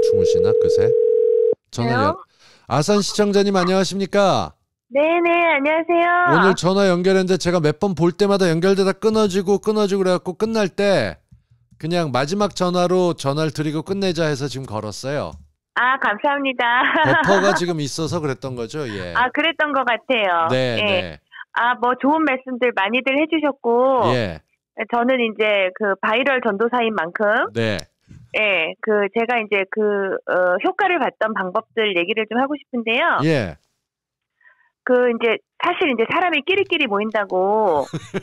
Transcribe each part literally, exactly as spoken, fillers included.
주무시나 그새? 전화 연... 여보세요? 아산 시청자님 안녕하십니까? 네네, 안녕하세요. 오늘 전화 연결했는데 제가 몇 번 볼 때마다 연결되다 끊어지고 끊어지고 그래갖고 끝날 때 그냥 마지막 전화로 전화를 드리고 끝내자 해서 지금 걸었어요. 아, 감사합니다. 버퍼가 지금 있어서 그랬던 거죠? 예. 아, 그랬던 것 같아요. 네, 예. 네. 아, 뭐 좋은 말씀들 많이들 해주셨고, 예. 저는 이제 그 바이럴 전도사인 만큼, 네. 예, 그 제가 이제 그 어, 효과를 봤던 방법들 얘기를 좀 하고 싶은데요. 예. 그 이제 사실 이제 사람이 끼리끼리 모인다고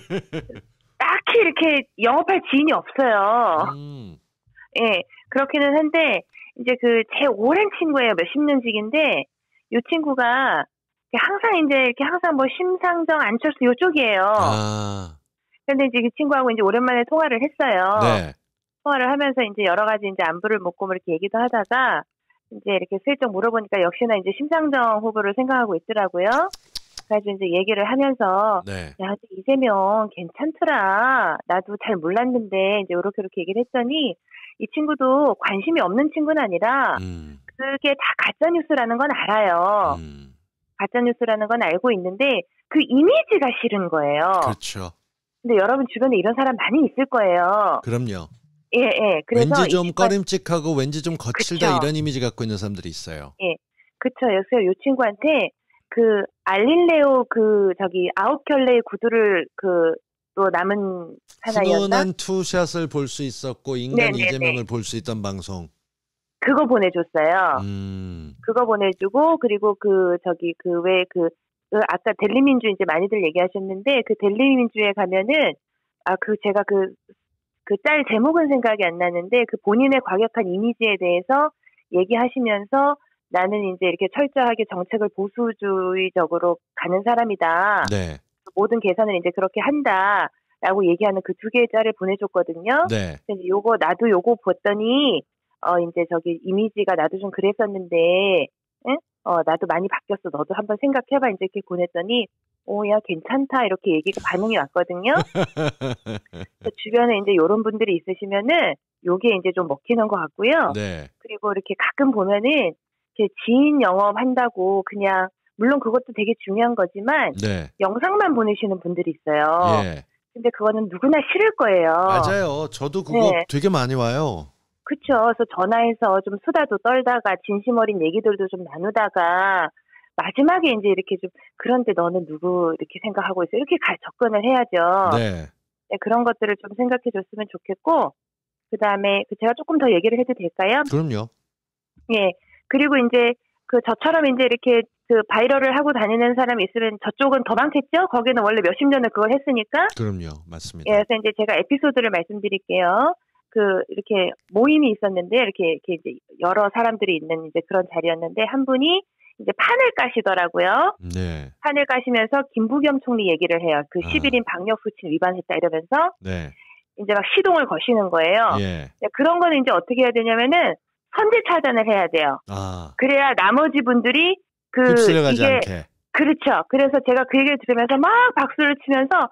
딱히 이렇게 영업할 지인이 없어요. 음. 예, 그렇기는 한데 이제 그 제 오랜 친구예요. 몇십 년직인데 이 친구가 항상 이제 이렇게 항상 뭐 심상정 안철수 이쪽이에요. 아. 근데 이제 그 친구하고 이제 오랜만에 통화를 했어요. 네. 통화를 하면서 이제 여러 가지 이제 안부를 묻고 뭐 이렇게 얘기도 하다가 이제 이렇게 슬쩍 물어보니까 역시나 이제 심상정 후보를 생각하고 있더라고요. 그래서 이제 얘기를 하면서 네. 야, 이재명 괜찮더라. 나도 잘 몰랐는데 이제 이렇게 이렇게 얘기를 했더니 이 친구도 관심이 없는 친구는 아니라 음. 그게 다 가짜 뉴스라는 건 알아요. 음. 가짜 뉴스라는 건 알고 있는데 그 이미지가 싫은 거예요. 그렇죠. 근데 여러분 주변에 이런 사람 많이 있을 거예요. 그럼요. 예, 예. 그래서 왠지 좀 이 친구가- 꺼림칙하고 왠지 좀 거칠다 그쵸. 이런 이미지 갖고 있는 사람들이 있어요. 예, 그쵸. 그래서 이 친구한테 그 알릴레오 그 저기 아홉 켤레의 구두를 그 또 남은 하나였나? 훈훈한 투샷을 볼 수 있었고 인간 네네네. 이재명을 볼 수 있던 방송. 그거 보내줬어요. 음. 그거 보내주고 그리고 그 저기 그 왜 그 그 아까 델리민주 이제 많이들 얘기하셨는데 그 델리민주에 가면은 아 그 제가 그 그 짤 제목은 생각이 안 나는데 그 본인의 과격한 이미지에 대해서 얘기하시면서 나는 이제 이렇게 철저하게 정책을 보수주의적으로 가는 사람이다. 네. 모든 계산을 이제 그렇게 한다라고 얘기하는 그 두 개의 짤을 보내줬거든요. 네. 그래서 요거 나도 요거 봤더니 어 이제 저기 이미지가 나도 좀 그랬었는데, 응? 어 나도 많이 바뀌었어. 너도 한번 생각해봐. 이제 이렇게 보냈더니 오야 괜찮다 이렇게 얘기가 반응이 왔거든요. 주변에 이제 이런 분들이 있으시면은 요게 이제 좀 먹히는 것 같고요. 네. 그리고 이렇게 가끔 보면은 이렇게 지인 영업 한다고 그냥 물론 그것도 되게 중요한 거지만 네. 영상만 보내시는 분들이 있어요. 예. 근데 그거는 누구나 싫을 거예요. 맞아요. 저도 그거 네. 되게 많이 와요. 그쵸. 그래서 전화해서 좀 수다도 떨다가 진심 어린 얘기들도 좀 나누다가 마지막에 이제 이렇게 좀 그런데 너는 누구 이렇게 생각하고 있어? 이렇게 가, 접근을 해야죠. 네. 네, 그런 것들을 좀 생각해 줬으면 좋겠고 그 다음에 제가 조금 더 얘기를 해도 될까요? 그럼요. 예. 그리고 이제 그 저처럼 이제 이렇게 그 바이럴을 하고 다니는 사람이 있으면 저쪽은 더 많겠죠? 거기는 원래 몇십 년을 그걸 했으니까. 그럼요. 맞습니다. 예, 그래서 이제 제가 에피소드를 말씀드릴게요. 그 이렇게 모임이 있었는데 이렇게 이렇게 이제 여러 사람들이 있는 이제 그런 자리였는데 한 분이 이제 판을 까시더라고요. 네. 판을 까시면서 김부겸 총리 얘기를 해요. 그 아. 십일 인 방역 수칙 위반했다 이러면서 네. 이제 막 시동을 거시는 거예요. 예. 그런 거는 이제 어떻게 해야 되냐면은 선제 차단을 해야 돼요. 아. 그래야 나머지 분들이 그 휩쓸려가지 이게 않게. 그렇죠. 그래서 제가 그 얘기를 들으면서 막 박수를 치면서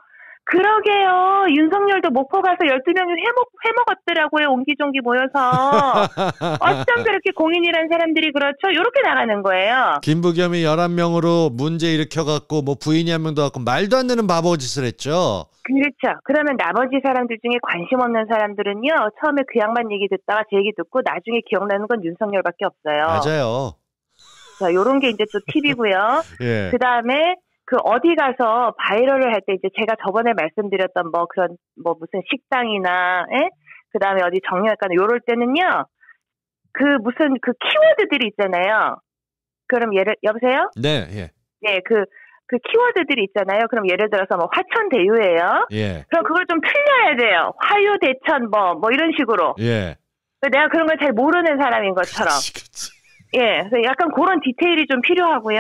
그러게요. 윤석열도 목포 가서 열두 명이 회먹, 회먹었더라고요. 옹기종기 모여서. 어쩜 그렇게 공인이란 사람들이 그렇죠? 이렇게 나가는 거예요. 김부겸이 열한 명으로 문제 일으켜갖고 뭐 부인이 한 명도 갖고 말도 안 되는 바보 짓을 했죠. 그렇죠. 그러면 나머지 사람들 중에 관심 없는 사람들은요. 처음에 그 양반 얘기 듣다가 제 얘기 듣고 나중에 기억나는 건 윤석열밖에 없어요. 맞아요. 자, 요런 게 이제 또 팁이고요. 예. 그 다음에 그 어디 가서 바이럴을 할 때 이제 제가 저번에 말씀드렸던 뭐 그런 뭐 무슨 식당이나 예? 그 다음에 어디 정형외과나 요럴 때는요. 그 무슨 그 키워드들이 있잖아요. 그럼 예를 여보세요? 네. 예. 네, 그 그 키워드들이 있잖아요. 그럼 예를 들어서 뭐 화천대유예요. 예. 그럼 그걸 좀 틀려야 돼요. 화유대천 뭐 뭐 이런 식으로. 예. 내가 그런 걸 잘 모르는 사람인 것처럼. 그치, 그치. 예, 그래서 약간 그런 디테일이 좀 필요하고요.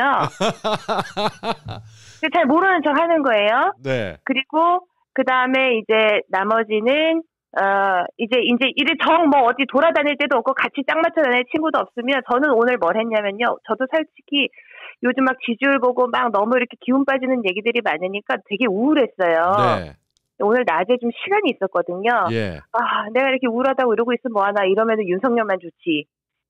잘 모르는 척 하는 거예요. 네. 그리고 그 다음에 이제 나머지는 어 이제 이제 이제 정 뭐 어디 돌아다닐 때도 없고 같이 짝 맞춰 다닐 친구도 없으면 저는 오늘 뭘 했냐면요. 저도 솔직히 요즘 막 지지율 보고 막 너무 이렇게 기운 빠지는 얘기들이 많으니까 되게 우울했어요. 네. 오늘 낮에 좀 시간이 있었거든요. 예. 아, 내가 이렇게 우울하다고 이러고 있으면 뭐하나 이러면은 윤석열만 좋지.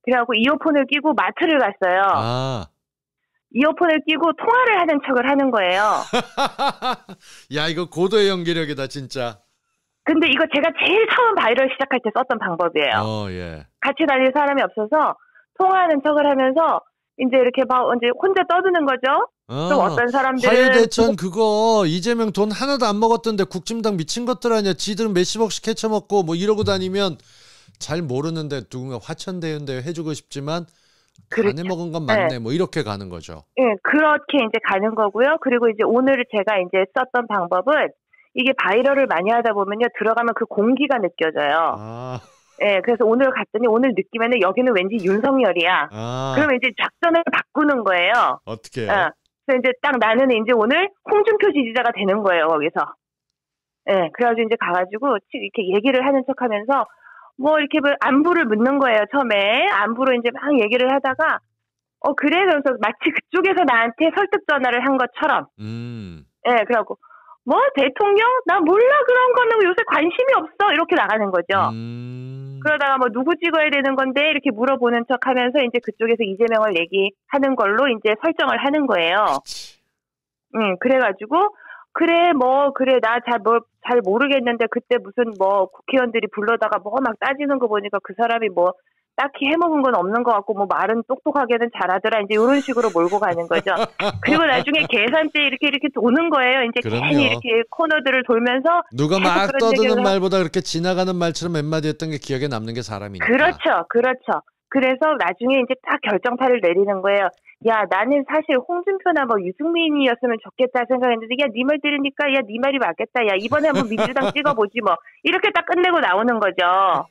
그래갖고 이어폰을 끼고 마트를 갔어요. 아. 이어폰을 끼고 통화를 하는 척을 하는 거예요. 야, 이거 고도의 연기력이다, 진짜. 근데 이거 제가 제일 처음 바이럴 시작할 때 썼던 방법이에요. 어, 예. 같이 다닐 사람이 없어서 통화하는 척을 하면서 이제 이렇게 막 이제 혼자 떠드는 거죠. 어, 또 어떤 사람들은 화요대천 그거 이재명 돈 하나도 안 먹었던데 국진당 미친 것들 아니야. 지들은 몇십억씩 헤쳐먹고 뭐 이러고 다니면 잘 모르는데 누군가 화천대유인데 해주고 싶지만 그렇죠. 간에 먹은 건 맞네. 네. 뭐 이렇게 가는 거죠. 예, 네, 그렇게 이제 가는 거고요. 그리고 이제 오늘 제가 이제 썼던 방법은 이게 바이럴을 많이 하다 보면요 들어가면 그 공기가 느껴져요. 아. 예, 네, 그래서 오늘 갔더니 오늘 느끼면은 여기는 왠지 윤석열이야. 아. 그러면 이제 작전을 바꾸는 거예요. 어떻게? 예. 네, 그래서 이제 딱 나는 이제 오늘 홍준표 지지자가 되는 거예요 거기서. 예, 네, 그래가지고 이제 가가지고 이렇게 얘기를 하는 척하면서 뭐 이렇게 뭐 안부를 묻는 거예요 처음에. 안부로 이제 막 얘기를 하다가 어 그래 그래서 마치 그쪽에서 나한테 설득 전화를 한 것처럼. 음. 예, 네, 그러고. 뭐 대통령? 나 몰라 그런 거는 요새 관심이 없어 이렇게 나가는 거죠. 음... 그러다가 뭐 누구 찍어야 되는 건데 이렇게 물어보는 척하면서 이제 그쪽에서 이재명을 얘기하는 걸로 이제 설정을 하는 거예요. 음 그래가지고 그래 뭐 그래 나 잘 뭐 잘 모르겠는데 그때 무슨 뭐 국회의원들이 불러다가 뭐 막 따지는 거 보니까 그 사람이 뭐 딱히 해먹은 건 없는 것 같고 뭐 말은 똑똑하게는 잘하더라 이제 이런 식으로 몰고 가는 거죠. 그리고 나중에 계산대 이렇게 이렇게 도는 거예요. 이제 그럼요. 괜히 이렇게 코너들을 돌면서 누가 막 떠드는 말보다 그렇게 지나가는 말처럼 몇 마디 했던 게 기억에 남는 게 사람이니까. 그렇죠, 그렇죠. 그래서 나중에 이제 딱 결정타를 내리는 거예요. 야 나는 사실 홍준표나 뭐 유승민이었으면 좋겠다 생각했는데 야 네 말 들으니까 야 네 말이 맞겠다. 야 이번에 한번 민주당 찍어보지 뭐 이렇게 딱 끝내고 나오는 거죠.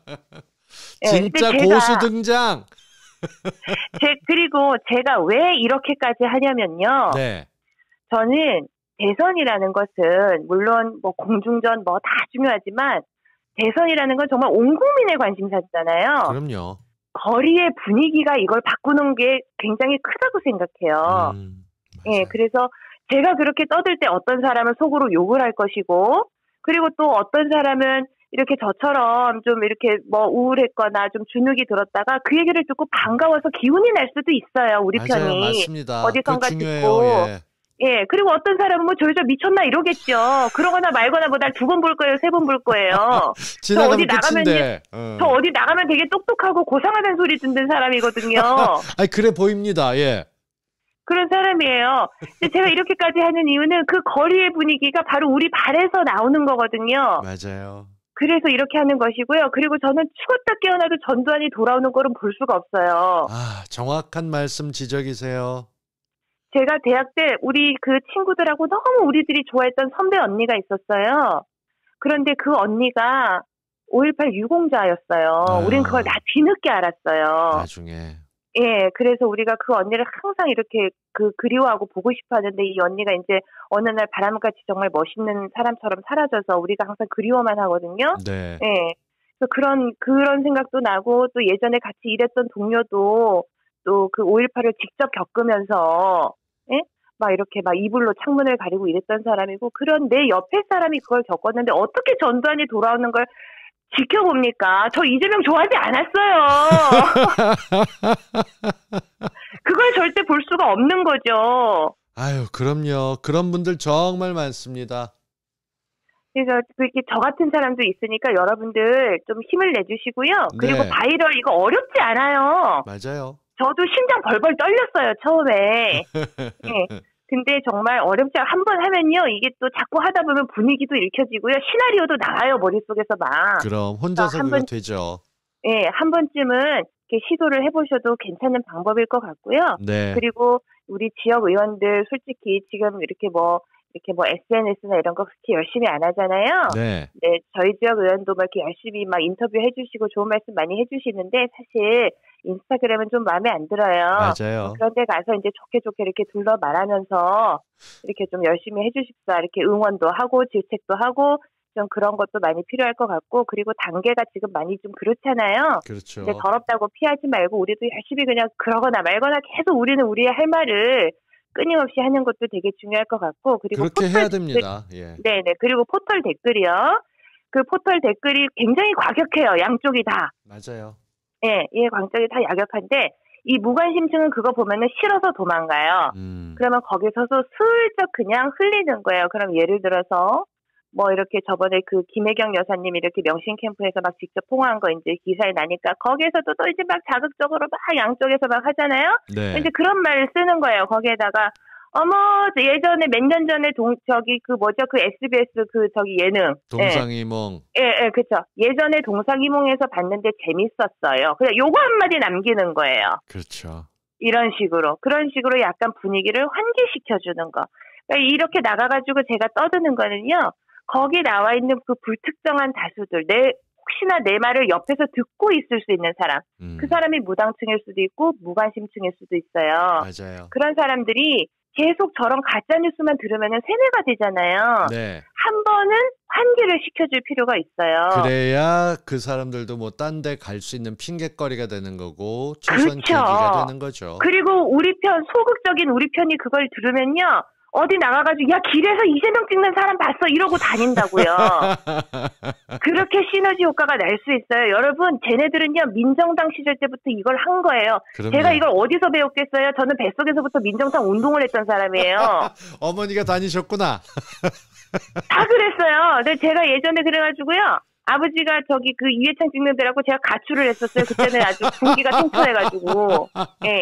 진짜 네, 고수 제가, 등장. 제, 그리고 제가 왜 이렇게까지 하냐면요. 네. 저는 대선이라는 것은 물론 뭐 공중전 뭐 다 중요하지만 대선이라는 건 정말 온 국민의 관심사잖아요. 그럼요. 거리의 분위기가 이걸 바꾸는 게 굉장히 크다고 생각해요. 음, 예, 그래서 제가 그렇게 떠들 때 어떤 사람은 속으로 욕을 할 것이고 그리고 또 어떤 사람은 이렇게 저처럼 좀 이렇게 뭐 우울했거나 좀 주눅이 들었다가 그 얘기를 듣고 반가워서 기운이 날 수도 있어요. 우리 맞아요, 편이. 맞습니다. 어디선가 듣고. 예. 예. 그리고 어떤 사람은 뭐 저저 미쳤나 이러겠죠. 그러거나 말거나 뭐 날 두 번 볼 거예요, 세 번 볼 거예요. 저 어디 나가면 어. 저 어디 나가면 되게 똑똑하고 고상하다는 소리 듣는 사람이거든요. 아니 그래 보입니다. 예. 그런 사람이에요. 근데 제가 이렇게까지 하는 이유는 그 거리의 분위기가 바로 우리 발에서 나오는 거거든요. 맞아요. 그래서 이렇게 하는 것이고요. 그리고 저는 죽었다 깨어나도 전두환이 돌아오는 거는 볼 수가 없어요. 아, 정확한 말씀 지적이세요. 제가 대학 때 우리 그 친구들하고 너무 우리들이 좋아했던 선배 언니가 있었어요. 그런데 그 언니가 오일팔 유공자였어요. 아, 우린 그걸 다 뒤늦게 알았어요. 나중에. 예, 그래서 우리가 그 언니를 항상 이렇게 그 그리워하고 보고 싶어 하는데 이 언니가 이제 어느 날 바람같이 정말 멋있는 사람처럼 사라져서 우리가 항상 그리워만 하거든요. 네. 예. 그래서 그런, 그런 생각도 나고 또 예전에 같이 일했던 동료도 또 그 오일팔을 직접 겪으면서, 예? 막 이렇게 막 이불로 창문을 가리고 이랬던 사람이고 그런 내 옆에 사람이 그걸 겪었는데 어떻게 전두환이 돌아오는 걸 지켜봅니까? 저 이재명 좋아하지 않았어요. 그걸 절대 볼 수가 없는 거죠. 아유, 그럼요. 그런 분들 정말 많습니다. 그래서 그렇게 저 같은 사람도 있으니까 여러분들 좀 힘을 내주시고요. 그리고 네. 바이럴 이거 어렵지 않아요. 맞아요. 저도 심장 벌벌 떨렸어요, 처음에. 네. 근데 정말 어렵지 않아. 한번 하면요. 이게 또 자꾸 하다 보면 분위기도 읽혀지고요. 시나리오도 나와요. 머릿속에서 막. 그럼 혼자서 그거 되죠. 예, 한 번쯤은 이렇게 시도를 해보셔도 괜찮은 방법일 것 같고요. 네. 그리고 우리 지역 의원들 솔직히 지금 이렇게 뭐 이렇게 뭐 에스엔에스나 이런 거 그렇게 열심히 안 하잖아요. 네. 네, 저희 지역 의원도 막 이렇게 열심히 막 인터뷰 해주시고 좋은 말씀 많이 해주시는데 사실 인스타그램은 좀 마음에 안 들어요. 맞아요. 그런데 가서 이제 좋게 좋게 이렇게 둘러 말하면서 이렇게 좀 열심히 해주십사 이렇게 응원도 하고 질책도 하고 좀 그런 것도 많이 필요할 것 같고 그리고 단계가 지금 많이 좀 그렇잖아요. 그렇죠. 이제 더럽다고 피하지 말고 우리도 열심히 그냥 그러거나 말거나 계속 우리는 우리의 할 말을 끊임없이 하는 것도 되게 중요할 것 같고 그리고 그렇게 해야 댓글, 됩니다. 예. 네네 그리고 포털 댓글이요. 그 포털 댓글이 굉장히 과격해요. 양쪽이 다. 맞아요. 예, 얘 광적이 다 약역한데 이 무관심증은 그거 보면은 싫어서 도망가요. 음. 그러면 거기 서서 슬쩍 그냥 흘리는 거예요. 그럼 예를 들어서 뭐 이렇게 저번에 그 김혜경 여사님 이렇게 명신 캠프에서 막 직접 통화한 거 이제 기사에 나니까 거기에서도 또 이제 막 자극적으로 막 양쪽에서 막 하잖아요. 네. 이제 그런 말을 쓰는 거예요. 거기에다가 어머 예전에 몇 년 전에 동 저기 그 뭐죠 그 에스비에스 그 저기 예능 동상이몽 예, 예, 예 그렇죠. 예전에 동상이몽에서 봤는데 재밌었어요. 그냥 요거 한마디 남기는 거예요. 그렇죠. 이런 식으로 그런 식으로 약간 분위기를 환기시켜 주는 거. 그러니까 이렇게 나가가지고 제가 떠드는 거는요. 거기 나와 있는 그 불특정한 다수들 내 혹시나 내 말을 옆에서 듣고 있을 수 있는 사람 음. 그 사람이 무당층일 수도 있고 무관심층일 수도 있어요. 맞아요. 그런 사람들이 계속 저런 가짜뉴스만 들으면 세뇌가 되잖아요. 네. 한 번은 환기를 시켜줄 필요가 있어요. 그래야 그 사람들도 뭐 딴 데 갈 수 있는 핑계거리가 되는 거고 초선 그렇죠. 계기가 되는 거죠. 그리고 우리 편 소극적인 우리 편이 그걸 들으면요. 어디 나가가지고 야 길에서 이재명 찍는 사람 봤어 이러고 다닌다고요. 그렇게 시너지 효과가 날 수 있어요. 여러분 쟤네들은요 민정당 시절 때부터 이걸 한 거예요. 그럼요. 제가 이걸 어디서 배웠겠어요. 저는 뱃속에서부터 민정당 운동을 했던 사람이에요. 어머니가 다니셨구나. 다 그랬어요. 근데 제가 예전에 그래가지고요. 아버지가 저기 그 이회창 찍는 데라고 제가 가출을 했었어요. 그때는 아주 군기가 탱탱해가지고. 예.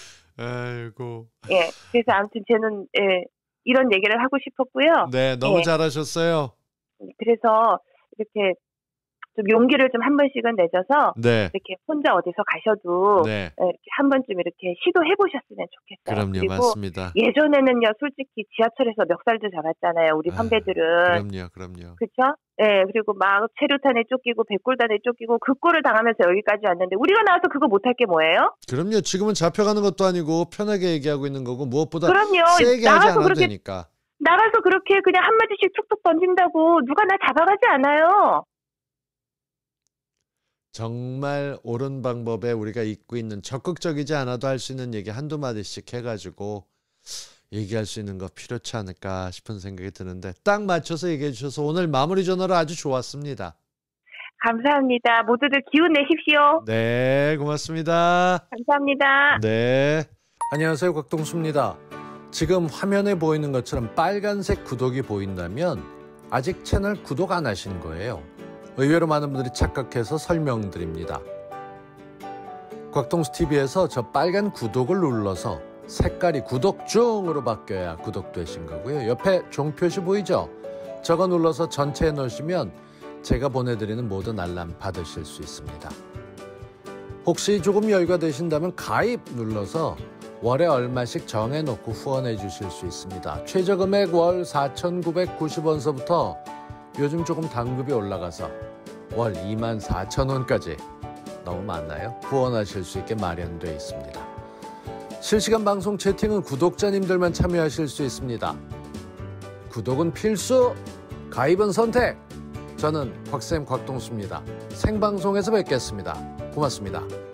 아이고. 예. 그래서 아무튼 저는 예, 이런 얘기를 하고 싶었고요. 네, 너무 예. 잘하셨어요. 그래서 이렇게 좀 용기를 좀 한 번씩은 내줘서 네. 이렇게 혼자 어디서 가셔도 네. 이렇게 한 번쯤 이렇게 시도해 보셨으면 좋겠어요. 그럼요, 그리고 맞습니다. 예전에는요, 솔직히 지하철에서 멱살도 잡았잖아요, 우리 선배들은. 그럼요, 그럼요. 그렇죠? 네, 그리고 막 체류탄에 쫓기고 백골단에 쫓기고 그 꼴을 당하면서 여기까지 왔는데 우리가 나와서 그거 못할 게 뭐예요? 그럼요. 지금은 잡혀가는 것도 아니고 편하게 얘기하고 있는 거고 무엇보다 그럼요. 세게 하지 나가서 않아도 그렇게 되니까. 나가서 그렇게 그냥 한마디씩 툭툭 던진다고 누가 나 잡아가지 않아요. 정말 옳은 방법에 우리가 잊고 있는 적극적이지 않아도 할 수 있는 얘기 한두 마디씩 해가지고 얘기할 수 있는 거 필요치 않을까 싶은 생각이 드는데 딱 맞춰서 얘기해 주셔서 오늘 마무리 전화로 아주 좋았습니다. 감사합니다. 모두들 기운 내십시오. 네, 고맙습니다. 감사합니다. 네. 안녕하세요, 곽동수입니다. 지금 화면에 보이는 것처럼 빨간색 구독이 보인다면 아직 채널 구독 안 하신 거예요. 의외로 많은 분들이 착각해서 설명드립니다. 곽동수티비에서 저 빨간 구독을 눌러서 색깔이 구독 중으로 바뀌어야 구독되신 거고요. 옆에 종표시 보이죠? 저거 눌러서 전체에 넣으시면 제가 보내드리는 모든 알람 받으실 수 있습니다. 혹시 조금 여유가 되신다면 가입 눌러서 월에 얼마씩 정해놓고 후원해 주실 수 있습니다. 최저금액 월 사천구백구십 원서부터 요즘 조금 단급이 올라가서 월 이만 사천 원까지 너무 많나요? 후원하실 수 있게 마련되어 있습니다. 실시간 방송 채팅은 구독자님들만 참여하실 수 있습니다. 구독은 필수, 가입은 선택. 저는 곽쌤 곽동수입니다. 생방송에서 뵙겠습니다. 고맙습니다.